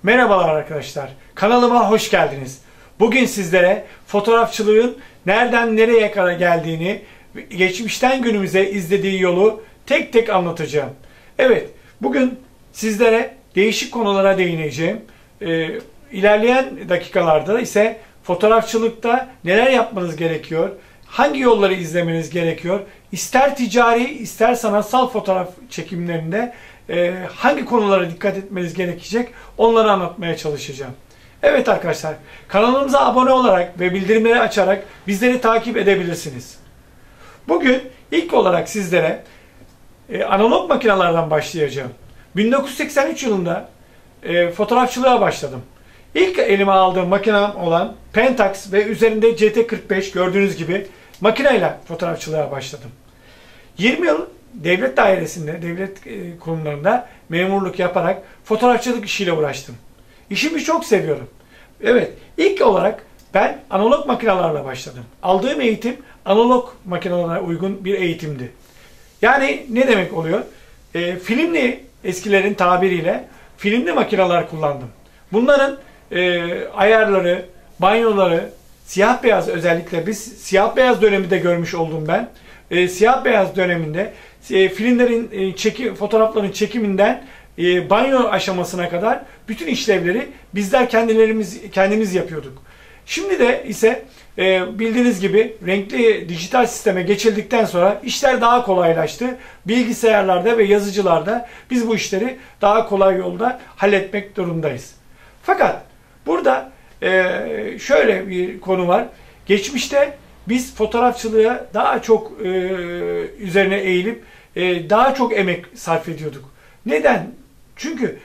Merhabalar arkadaşlar, kanalıma hoş geldiniz. Bugün sizlere fotoğrafçılığın nereden nereye kadar geldiğini, geçmişten günümüze izlediği yolu tek tek anlatacağım. Evet, bugün sizlere değişik konulara değineceğim. İlerleyen dakikalarda ise fotoğrafçılıkta neler yapmanız gerekiyor, hangi yolları izlemeniz gerekiyor, ister ticari ister sanatsal fotoğraf çekimlerinde hangi konulara dikkat etmeniz gerekecek onları anlatmaya çalışacağım. Evet arkadaşlar, kanalımıza abone olarak ve bildirimleri açarak bizleri takip edebilirsiniz. Bugün ilk olarak sizlere analog makinelerden başlayacağım. 1983 yılında fotoğrafçılığa başladım. İlk elime aldığım makinem olan Pentax ve üzerinde CT45 gördüğünüz gibi makineyle fotoğrafçılığa başladım. 20 yıl devlet dairesinde, devlet kurumlarında memurluk yaparak fotoğrafçılık işiyle uğraştım. İşimi çok seviyorum. Evet, ilk olarak ben analog makinelerle başladım. Aldığım eğitim analog makinelere uygun bir eğitimdi. Yani ne demek oluyor? Filmli, eskilerin tabiriyle filmli makineler kullandım. Bunların ayarları, banyoları, siyah beyaz, özellikle biz siyah beyaz döneminde görmüş oldum ben. Siyah beyaz döneminde filmlerin fotoğrafların çekiminden banyo aşamasına kadar bütün işlevleri bizler kendimiz yapıyorduk. Şimdi de ise bildiğiniz gibi renkli dijital sisteme geçildikten sonra işler daha kolaylaştı. Bilgisayarlarda ve yazıcılarda biz bu işleri daha kolay yolda halletmek durumundayız. Fakat burada şöyle bir konu var. Geçmişte biz fotoğrafçılığa daha çok üzerine eğilip daha çok emek sarf ediyorduk. Neden? Çünkü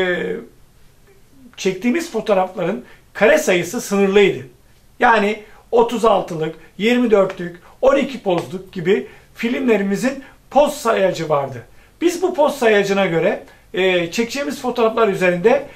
çektiğimiz fotoğrafların kare sayısı sınırlıydı. Yani 36'lık, 24'lük, 12 pozluk gibi filmlerimizin poz sayacı vardı. Biz bu poz sayacına göre çekeceğimiz fotoğraflar üzerinde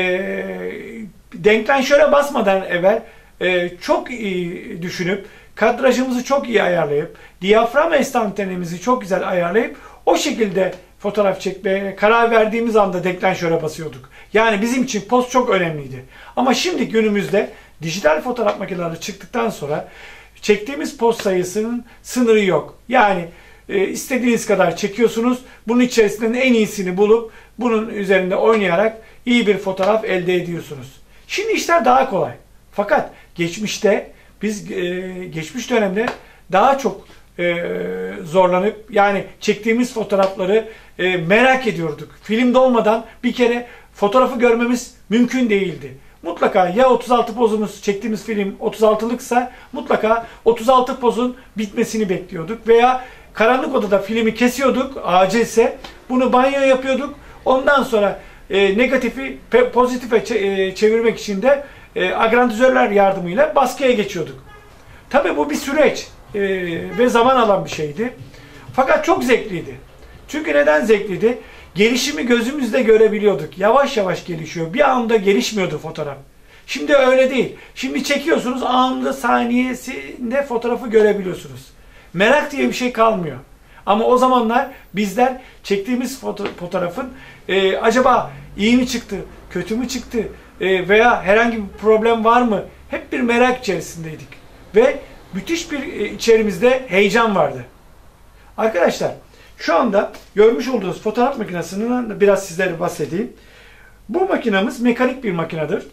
denklenşöre basmadan evvel çok iyi düşünüp, kadrajımızı çok iyi ayarlayıp, diyafram enstantanemizi çok güzel ayarlayıp o şekilde fotoğraf çekmeye karar verdiğimiz anda denklenşöre basıyorduk. Yani bizim için poz çok önemliydi. Ama şimdi günümüzde dijital fotoğraf makineleri çıktıktan sonra çektiğimiz poz sayısının sınırı yok. Yani istediğiniz kadar çekiyorsunuz. Bunun içerisinden en iyisini bulup bunun üzerinde oynayarak iyi bir fotoğraf elde ediyorsunuz. Şimdi işler daha kolay. Fakat geçmişte biz geçmiş dönemde daha çok zorlanıp yani çektiğimiz fotoğrafları merak ediyorduk. Filmde olmadan bir kere fotoğrafı görmemiz mümkün değildi. Mutlaka ya 36 pozumuz, çektiğimiz film 36'lıksa mutlaka 36 pozun bitmesini bekliyorduk. Veya karanlık odada filmi kesiyorduk, acilse bunu banyo yapıyorduk. Ondan sonra negatifi pozitife çevirmek için de agrandizörler yardımıyla baskıya geçiyorduk. Tabii bu bir süreç ve zaman alan bir şeydi. Fakat çok zevkliydi. Çünkü neden zevkliydi? Gelişimi gözümüzde görebiliyorduk. Yavaş yavaş gelişiyor. Bir anda gelişmiyordu fotoğraf. Şimdi öyle değil. Şimdi çekiyorsunuz, anında saniyesinde fotoğrafı görebiliyorsunuz. Merak diye bir şey kalmıyor. Ama o zamanlar bizler çektiğimiz fotoğrafın acaba iyi mi çıktı, kötü mü çıktı veya herhangi bir problem var mı? Hep bir merak içerisindeydik. Ve müthiş bir içerimizde heyecan vardı. Arkadaşlar, şu anda görmüş olduğunuz fotoğraf makinesinden biraz sizlere bahsedeyim. Bu makinamız mekanik bir makinedir.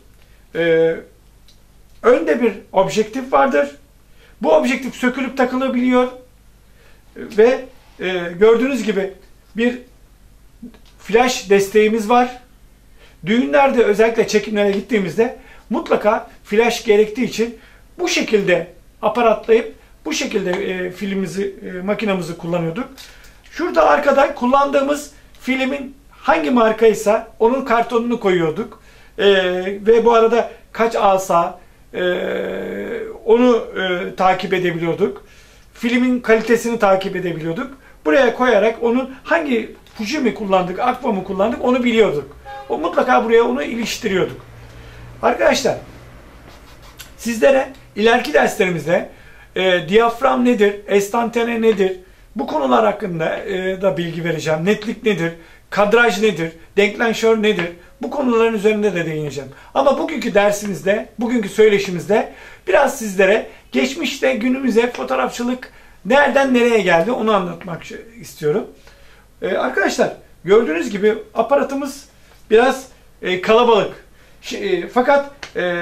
Önde bir objektif vardır. Bu objektif sökülüp takılabiliyor. Ve gördüğünüz gibi bir flash desteğimiz var. Düğünlerde özellikle çekimlere gittiğimizde mutlaka flash gerektiği için bu şekilde aparatlayıp bu şekilde makinamızı kullanıyorduk. Şurada arkada kullandığımız filmin hangi markaysa onun kartonunu koyuyorduk. Ve bu arada kaç alsa onu takip edebiliyorduk. Filmin kalitesini takip edebiliyorduk. Buraya koyarak onun hangi Fuji mi kullandık, Agfa mı kullandık onu biliyorduk. O mutlaka buraya onu iliştiriyorduk. Arkadaşlar, sizlere ileriki derslerimizde diyafram nedir, enstantane nedir, bu konular hakkında da bilgi vereceğim. Netlik nedir, kadraj nedir, denklanşör nedir? Bu konuların üzerinde de değineceğim. Ama bugünkü dersimizde, bugünkü söyleşimizde biraz sizlere geçmişte günümüze fotoğrafçılık nereden nereye geldi onu anlatmak istiyorum. Arkadaşlar gördüğünüz gibi aparatımız biraz kalabalık. Fakat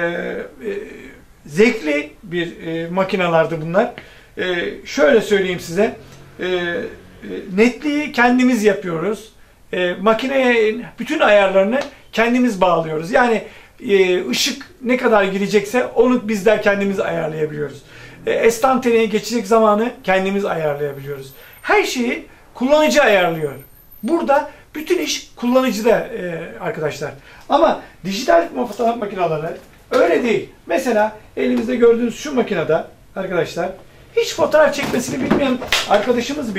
zevkli bir makinalardı bunlar. Şöyle söyleyeyim size. Netliği kendimiz yapıyoruz. Makineye bütün ayarlarını kendimiz bağlıyoruz. Yani ışık ne kadar girecekse onu bizler kendimiz ayarlayabiliyoruz. Estantaneye geçecek zamanı kendimiz ayarlayabiliyoruz. Her şeyi kullanıcı ayarlıyor. Burada bütün iş kullanıcıda arkadaşlar. Ama dijital fotoğraf makineleri öyle değil. Mesela elimizde gördüğünüz şu makinede arkadaşlar hiç fotoğraf çekmesini bilmeyen arkadaşımız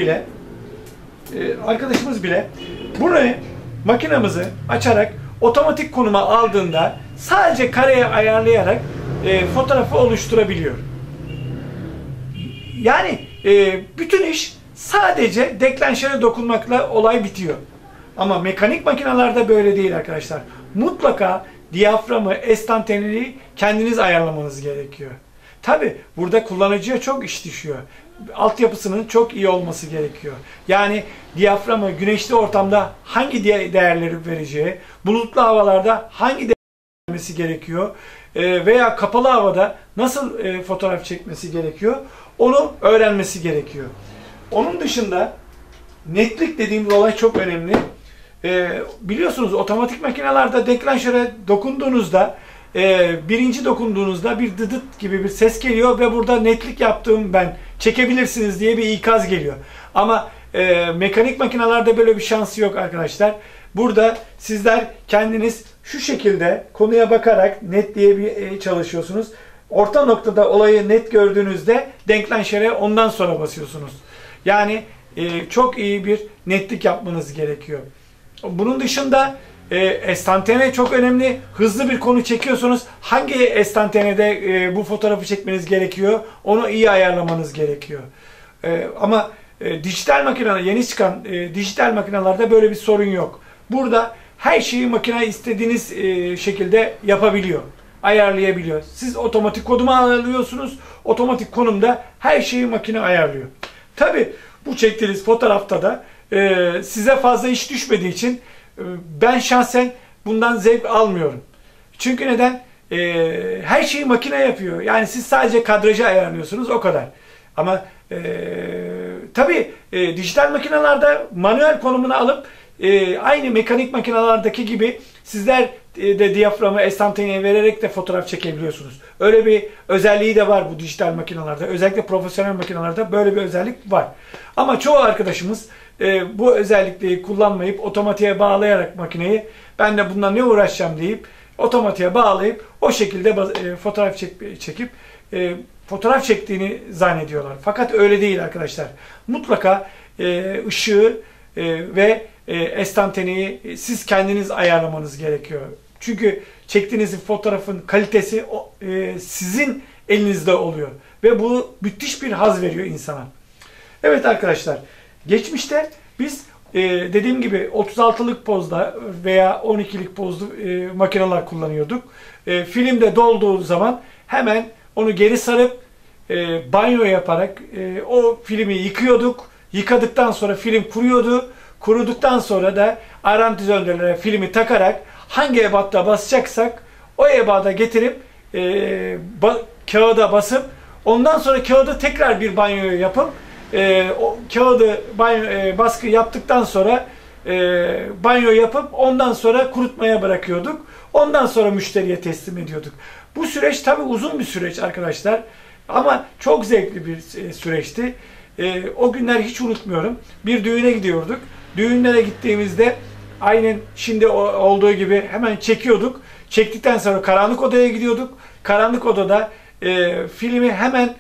bile bunu makinamızı açarak otomatik konuma aldığında sadece kareye ayarlayarak fotoğrafı oluşturabiliyor. Yani bütün iş sadece deklanşöre dokunmakla olay bitiyor. Ama mekanik makinalarda böyle değil arkadaşlar. Mutlaka diyaframı, estantaneliği kendiniz ayarlamanız gerekiyor. Tabi burada kullanıcıya çok iş düşüyor. Altyapısının çok iyi olması gerekiyor. Yani diyaframı güneşli ortamda hangi değerleri vereceği, bulutlu havalarda hangi değerleri vermesi gerekiyor veya kapalı havada nasıl fotoğraf çekmesi gerekiyor, onu öğrenmesi gerekiyor. Onun dışında netlik dediğimiz olay çok önemli. Biliyorsunuz otomatik makinelerde deklanşöre dokunduğunuzda birinci dokunduğunuzda bir dıdıt gibi bir ses geliyor ve burada netlik yaptığım ben çekebilirsiniz diye bir ikaz geliyor. Ama mekanik makinelerde böyle bir şansı yok arkadaşlar. Burada sizler kendiniz şu şekilde konuya bakarak netliğe çalışıyorsunuz. Orta noktada olayı net gördüğünüzde deklanşöre ondan sonra basıyorsunuz. Yani çok iyi bir netlik yapmanız gerekiyor. Bunun dışında estantane çok önemli. Hızlı bir konu çekiyorsunuz. Hangi estantanede bu fotoğrafı çekmeniz gerekiyor? Onu iyi ayarlamanız gerekiyor. Ama dijital makineler, yeni çıkan dijital makinelerde böyle bir sorun yok. Burada her şeyi makine istediğiniz şekilde yapabiliyor. Ayarlayabiliyor. Siz otomatik konumu alıyorsunuz. Otomatik konumda her şeyi makine ayarlıyor. Tabi bu çektiğiniz fotoğrafta da size fazla iş düşmediği için ben şahsen bundan zevk almıyorum. Çünkü neden? Her şeyi makine yapıyor. Yani siz sadece kadrajı ayarlıyorsunuz o kadar. Ama tabi dijital makinelerde manuel konumunu alıp aynı mekanik makinalardaki gibi sizler de diyaframı estantaneye vererek de fotoğraf çekebiliyorsunuz. Öyle bir özelliği de var bu dijital makinalarda. Özellikle profesyonel makinalarda böyle bir özellik var. Ama çoğu arkadaşımız bu özellikleri kullanmayıp otomatiğe bağlayarak makineyi ben de bundan ne uğraşacağım deyip otomatiğe bağlayıp o şekilde fotoğraf çekip fotoğraf çektiğini zannediyorlar. Fakat öyle değil arkadaşlar. Mutlaka ışığı ve estantaneyi siz kendiniz ayarlamanız gerekiyor. Çünkü çektiğiniz fotoğrafın kalitesi sizin elinizde oluyor. Ve bu müthiş bir haz veriyor insana. Evet arkadaşlar, geçmişte biz dediğim gibi 36'lık pozda veya 12'lik pozlu makineler kullanıyorduk. Filmde dolduğu zaman hemen onu geri sarıp banyo yaparak o filmi yıkıyorduk. Yıkadıktan sonra film kuruyordu. Kuruduktan sonra da arantizörlere filmi takarak hangi ebatta basacaksak o ebada getirip kağıda basıp ondan sonra kağıdı tekrar bir banyo yapıp o kağıdı baskı yaptıktan sonra banyo yapıp ondan sonra kurutmaya bırakıyorduk. Ondan sonra müşteriye teslim ediyorduk. Bu süreç tabi uzun bir süreç arkadaşlar. Ama çok zevkli bir süreçti. O günler hiç unutmuyorum. Bir düğüne gidiyorduk. Düğünlere gittiğimizde aynen şimdi olduğu gibi hemen çekiyorduk. Çektikten sonra karanlık odaya gidiyorduk. Karanlık odada filmi hemen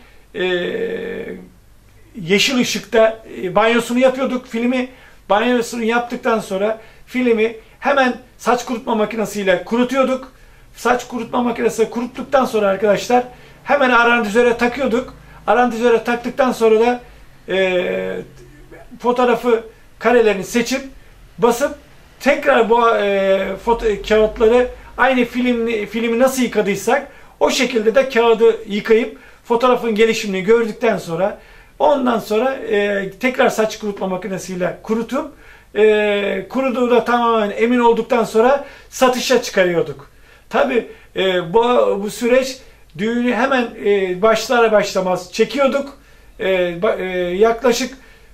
yeşil ışıkta banyosunu yapıyorduk. Filmi banyosunu yaptıktan sonra filmi hemen saç kurutma makinesiyle kurutuyorduk. Saç kurutma makinesi kuruttuktan sonra arkadaşlar hemen arandizöre takıyorduk. Arandizöre taktıktan sonra da fotoğrafı karelerini seçip basıp tekrar bu kağıtları aynı filmi nasıl yıkadıysak o şekilde de kağıdı yıkayıp fotoğrafın gelişimini gördükten sonra ondan sonra tekrar saç kurutma makinesiyle kurutup kuruduğu da tamamen emin olduktan sonra satışa çıkarıyorduk. Tabi bu süreç düğünü hemen başlar başlamaz çekiyorduk. Yaklaşık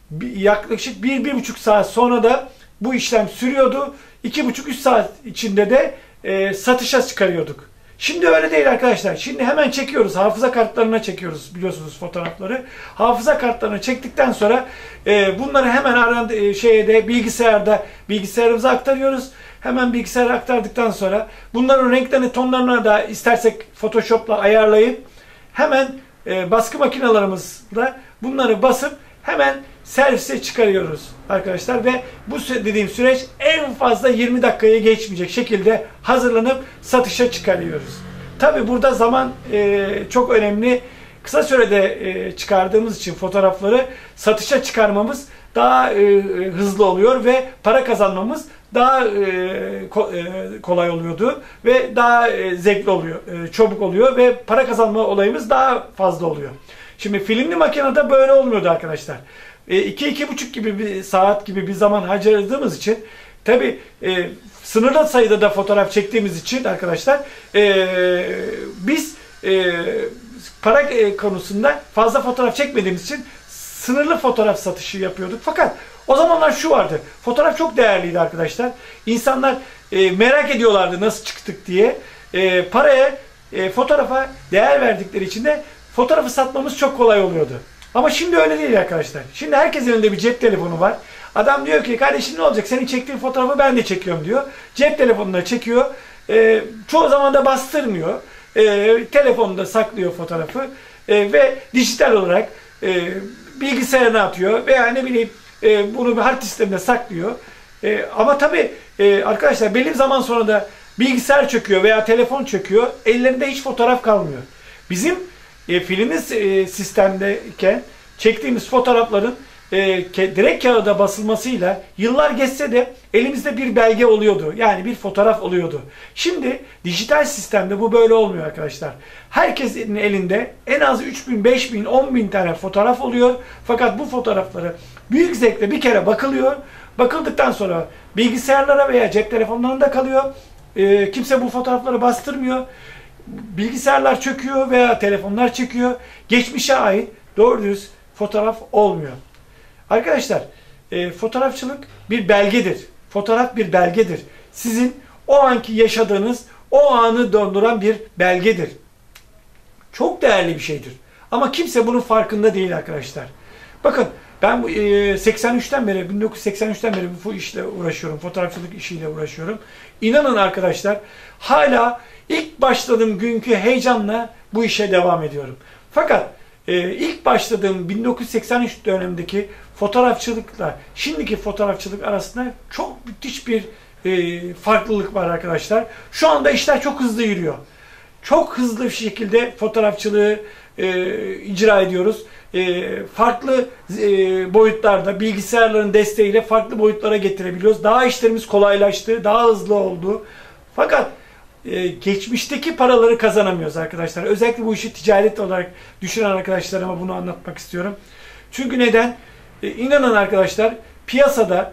1-1,5 saat sonra da bu işlem sürüyordu. 2,5-3 saat içinde de satışa çıkarıyorduk. Şimdi öyle değil arkadaşlar. Şimdi hemen çekiyoruz. Hafıza kartlarına çekiyoruz biliyorsunuz fotoğrafları. Hafıza kartlarına çektikten sonra bunları hemen bilgisayarımıza aktarıyoruz. Hemen bilgisayara aktardıktan sonra bunların renklerini, tonlarını da istersek Photoshop'la ayarlayıp hemen baskı makinalarımızla bunları basıp hemen servise çıkarıyoruz arkadaşlar ve bu dediğim süreç en fazla 20 dakikaya geçmeyecek şekilde hazırlanıp satışa çıkarıyoruz. Tabi burada zaman çok önemli. Kısa sürede çıkardığımız için fotoğrafları satışa çıkarmamız daha hızlı oluyor ve para kazanmamız daha kolay oluyordu ve daha zevkli oluyor, çabuk oluyor ve para kazanma olayımız daha fazla oluyor. Şimdi filmli makinede böyle olmuyordu arkadaşlar. 2-2,5 gibi bir saat gibi bir zaman harcadığımız için tabi sınırlı sayıda da fotoğraf çektiğimiz için arkadaşlar biz para konusunda fazla fotoğraf çekmediğimiz için sınırlı fotoğraf satışı yapıyorduk. Fakat o zamanlar şu vardı. Fotoğraf çok değerliydi arkadaşlar. İnsanlar merak ediyorlardı nasıl çıktık diye. Fotoğrafa değer verdikleri için de fotoğrafı satmamız çok kolay oluyordu. Ama şimdi öyle değil arkadaşlar. Şimdi herkesin elinde bir cep telefonu var. Adam diyor ki kardeşim ne olacak? Senin çektiğin fotoğrafı ben de çekiyorum diyor. Cep telefonuna çekiyor. Çoğu zaman da bastırmıyor. Telefonunda saklıyor fotoğrafı. Ve dijital olarak bilgisayarına atıyor. Veya ne bileyim bunu bir hard sistemde saklıyor. Ama tabii arkadaşlar belli bir zaman sonra da bilgisayar çöküyor veya telefon çöküyor. Ellerinde hiç fotoğraf kalmıyor. Bizim filmli sistemdeyken çektiğimiz fotoğrafların direkt kağıda basılmasıyla yıllar geçse de elimizde bir belge oluyordu. Yani bir fotoğraf oluyordu. Şimdi dijital sistemde bu böyle olmuyor arkadaşlar. Herkesin elinde en az 3.000, 5.000, 10.000 tane fotoğraf oluyor. Fakat bu fotoğrafları büyük zevkle bir kere bakılıyor. Bakıldıktan sonra bilgisayarlara veya cep telefonlarında kalıyor. Kimse bu fotoğrafları bastırmıyor. Bilgisayarlar çöküyor veya telefonlar çekiyor. Geçmişe ait doğru düz fotoğraf olmuyor. Arkadaşlar fotoğrafçılık bir belgedir. Fotoğraf bir belgedir. Sizin o anki yaşadığınız o anı donduran bir belgedir. Çok değerli bir şeydir. Ama kimse bunun farkında değil arkadaşlar. Bakın ben 1983'ten beri bu işle uğraşıyorum. Fotoğrafçılık işiyle uğraşıyorum. İnanın arkadaşlar hala ilk başladığım günkü heyecanla bu işe devam ediyorum. Fakat ilk başladığım 1983 dönemindeki fotoğrafçılıkla şimdiki fotoğrafçılık arasında çok müthiş bir farklılık var arkadaşlar. Şu anda işler çok hızlı yürüyor. Çok hızlı bir şekilde fotoğrafçılığı icra ediyoruz. Farklı boyutlarda bilgisayarların desteğiyle farklı boyutlara getirebiliyoruz. Daha işlerimiz kolaylaştı, daha hızlı oldu. Fakat geçmişteki paraları kazanamıyoruz arkadaşlar. Özellikle bu işi ticaret olarak düşünen arkadaşlarıma bunu anlatmak istiyorum. Çünkü neden? İnanın arkadaşlar piyasada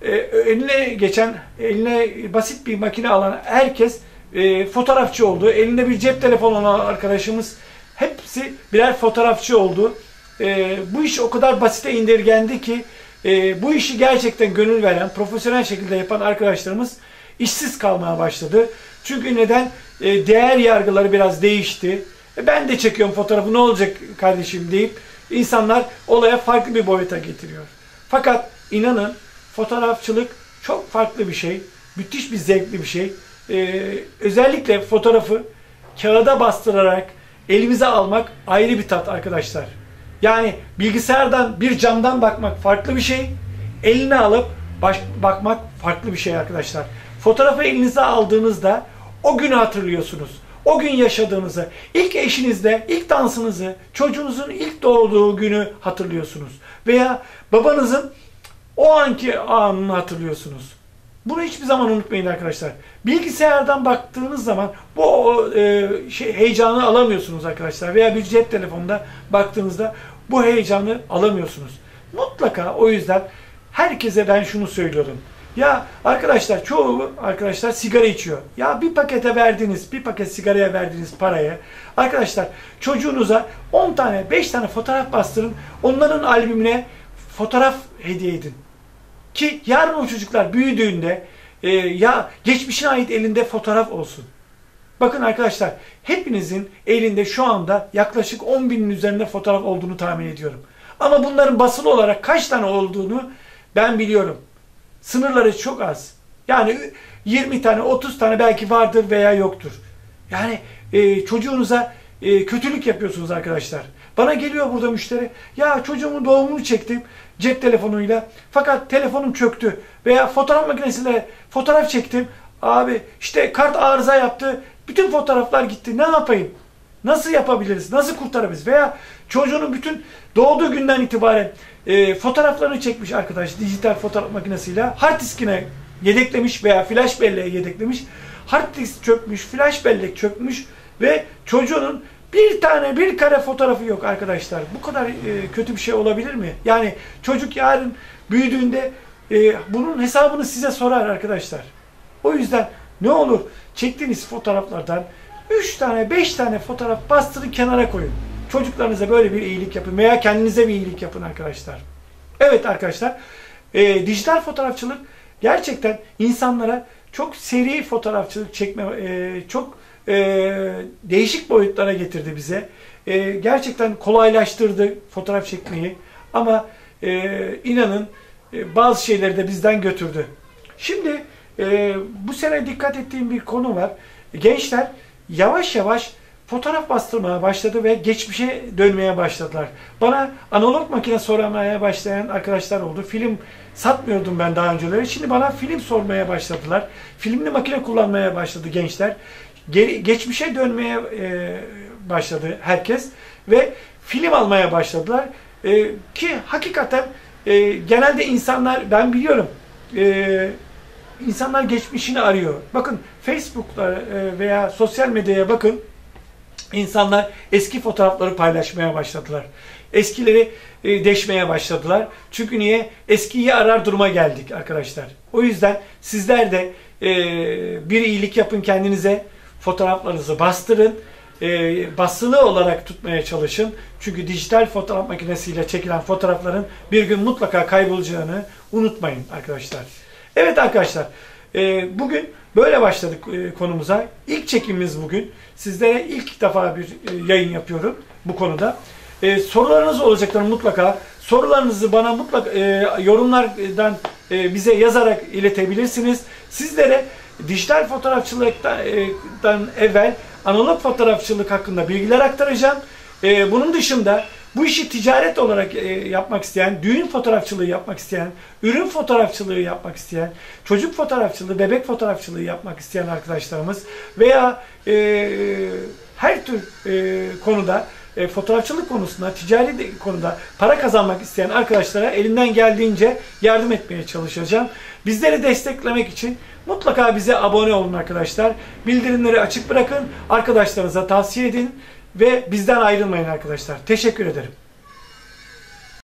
eline basit bir makine alan herkes fotoğrafçı oldu. Elinde bir cep telefonu olan arkadaşımız hepsi birer fotoğrafçı oldu. Bu iş o kadar basite indirgendi ki bu işi gerçekten gönül veren, profesyonel şekilde yapan arkadaşlarımız işsiz kalmaya başladı. Çünkü neden? Değer yargıları biraz değişti. Ben de çekiyorum fotoğrafı ne olacak kardeşim deyip insanlar olaya farklı bir boyuta getiriyor. Fakat inanın fotoğrafçılık çok farklı bir şey. Müthiş bir zevkli bir şey. Özellikle fotoğrafı kağıda bastırarak elimize almak ayrı bir tat arkadaşlar. Yani bilgisayardan bir camdan bakmak farklı bir şey. Eline alıp bakmak farklı bir şey arkadaşlar. Fotoğrafı elinize aldığınızda o günü hatırlıyorsunuz. O gün yaşadığınızı, ilk eşinizle, ilk dansınızı, çocuğunuzun ilk doğduğu günü hatırlıyorsunuz. Veya babanızın o anki anını hatırlıyorsunuz. Bunu hiçbir zaman unutmayın arkadaşlar. Bilgisayardan baktığınız zaman bu heyecanı alamıyorsunuz arkadaşlar. Veya bir cep telefonunda baktığınızda bu heyecanı alamıyorsunuz. Mutlaka o yüzden herkese ben şunu söylüyorum. Ya arkadaşlar, çoğu arkadaşlar sigara içiyor. Ya bir paket sigaraya verdiğiniz paraya arkadaşlar çocuğunuza 10 tane 5 tane fotoğraf bastırın. Onların albümüne fotoğraf hediye edin. Ki yarın o çocuklar büyüdüğünde ya geçmişine ait elinde fotoğraf olsun. Bakın arkadaşlar, hepinizin elinde şu anda yaklaşık 10.000'in üzerinde fotoğraf olduğunu tahmin ediyorum. Ama bunların basılı olarak kaç tane olduğunu ben biliyorum. Sınırları çok az. Yani 20 tane, 30 tane belki vardır veya yoktur. Yani çocuğunuza kötülük yapıyorsunuz arkadaşlar. Bana geliyor burada müşteri. Ya çocuğumun doğumunu çektim cep telefonuyla. Fakat telefonum çöktü. Veya fotoğraf makinesiyle fotoğraf çektim. Abi işte kart arıza yaptı. Bütün fotoğraflar gitti. Ne yapayım? Nasıl yapabiliriz? Nasıl kurtarabiliriz? Veya çocuğunun bütün doğduğu günden itibaren fotoğraflarını çekmiş arkadaş dijital fotoğraf makinesiyle. Hard diskine yedeklemiş veya flash belleğe yedeklemiş. Hard disk çökmüş, flash bellek çökmüş ve çocuğunun bir kare fotoğrafı yok arkadaşlar. Bu kadar kötü bir şey olabilir mi? Yani çocuk yarın büyüdüğünde bunun hesabını size sorar arkadaşlar. O yüzden ne olur çektiğiniz fotoğraflardan 3 tane 5 tane fotoğraf bastırın, kenara koyun. Çocuklarınıza böyle bir iyilik yapın veya kendinize bir iyilik yapın arkadaşlar. Evet arkadaşlar, dijital fotoğrafçılık gerçekten insanlara çok seri fotoğrafçılık çekme, çok değişik boyutlara getirdi bize. Gerçekten kolaylaştırdı fotoğraf çekmeyi ama inanın bazı şeyleri de bizden götürdü. Şimdi bu sene dikkat ettiğim bir konu var. Gençler yavaş yavaş fotoğraf bastırmaya başladı ve geçmişe dönmeye başladılar. Bana analog makine sormaya başlayan arkadaşlar oldu. Film satmıyordum ben daha önceleri. Şimdi bana film sormaya başladılar. Filmli makine kullanmaya başladı gençler. Geçmişe dönmeye başladı herkes ve film almaya başladılar. Ki hakikaten genelde insanlar, ben biliyorum, insanlar geçmişini arıyor. Bakın Facebook'ta veya sosyal medyaya bakın. İnsanlar eski fotoğrafları paylaşmaya başladılar. Eskileri deşmeye başladılar. Çünkü niye? Eskiyi arar duruma geldik arkadaşlar. O yüzden sizler de bir iyilik yapın kendinize. Fotoğraflarınızı bastırın. Basılı olarak tutmaya çalışın. Çünkü dijital fotoğraf makinesiyle çekilen fotoğrafların bir gün mutlaka kaybolacağını unutmayın arkadaşlar. Evet arkadaşlar, bugün böyle başladık konumuza. İlk çekimimiz bugün. Sizlere ilk defa bir yayın yapıyorum bu konuda. Sorularınız olacaklar mutlaka. Sorularınızı bana mutlaka yorumlardan bize yazarak iletebilirsiniz. Sizlere dijital fotoğrafçılıktan evvel analog fotoğrafçılık hakkında bilgiler aktaracağım. Bunun dışında bu işi ticaret olarak yapmak isteyen, düğün fotoğrafçılığı yapmak isteyen, ürün fotoğrafçılığı yapmak isteyen, çocuk fotoğrafçılığı, bebek fotoğrafçılığı yapmak isteyen arkadaşlarımız veya her tür konuda, fotoğrafçılık konusunda, ticari konuda para kazanmak isteyen arkadaşlara elimden geldiğince yardım etmeye çalışacağım. Bizleri desteklemek için mutlaka bize abone olun arkadaşlar. Bildirimleri açık bırakın, arkadaşlarınıza tavsiye edin ve bizden ayrılmayın arkadaşlar. Teşekkür ederim.